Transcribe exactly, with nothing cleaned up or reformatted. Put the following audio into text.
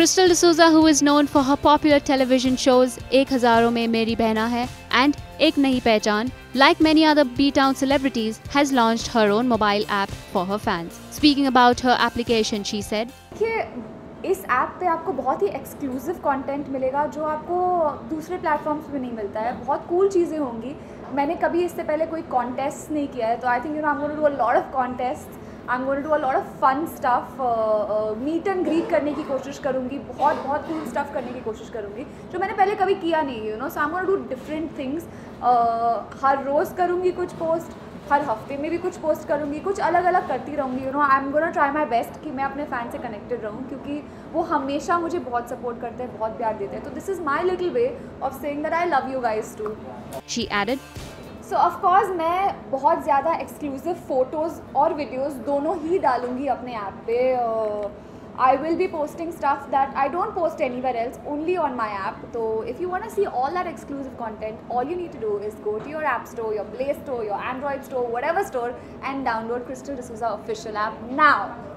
Krystle D'Souza, who is known for her popular television shows एक हजारों में मेरी बहना है and एक नई पहचान, like many other B-Town celebrities, has launched her own mobile app for her fans. Speaking about her application, she said, इस ऐप पे आपको बहुत ही एक्सक्लूसिव कंटेंट मिलेगा जो आपको दूसरे प्लेटफॉर्म्स पे नहीं मिलता है। बहुत कूल चीज़ें होंगी। मैंने कभी इससे पहले कोई कॉन्टेस्ट नहीं किया है, तो I think you know I am going to do a lot of contest, I am going to do a lot of fun stuff, meet and greet करने की कोशिश करूँगी, बहुत बहुत कूल स्टफ करने की कोशिश करूँगी जो मैंने पहले कभी किया नहीं, you know. So I am going to do different things. हर रोज़ करूँगी कुछ पोस्ट, हर हफ्ते में भी कुछ पोस्ट करूँगी, कुछ अलग अलग करती रहूँगी, you know. I am gonna try my best कि मैं अपने फ़ैन से कनेक्टेड रहूँ, क्योंकि वो हमेशा मुझे बहुत सपोर्ट करते हैं, बहुत प्यार देते हैं। तो this is my little way of saying that I love you guys too. She added, so of course मैं बहुत ज़्यादा एक्सक्लूसिव फ़ोटोज़ और वीडियोज़ दोनों ही डालूँगी अपने ऐप पे। I will be posting stuff that I don't post anywhere else, only on my app. So if you want to see all that exclusive content, all you need to do is go to your app store, your Play Store, your Android store, whatever store, and download Krystle D'Souza official app now.